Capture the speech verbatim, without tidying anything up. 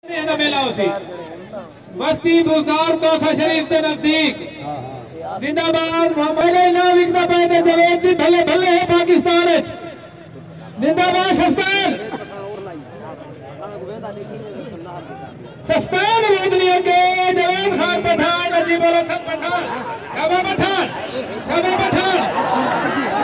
बस्ती बुजार तोसा शरीफ के नजदीक जिंदाबाद मोहम्मद ना विकता पैदे जवेद दी भले भले है पाकिस्तान जिंदाबाद सस्तान सस्तान दुनिया के जवेद खान पठान अजीब वाला सब पठान कबा पठान कबा पठान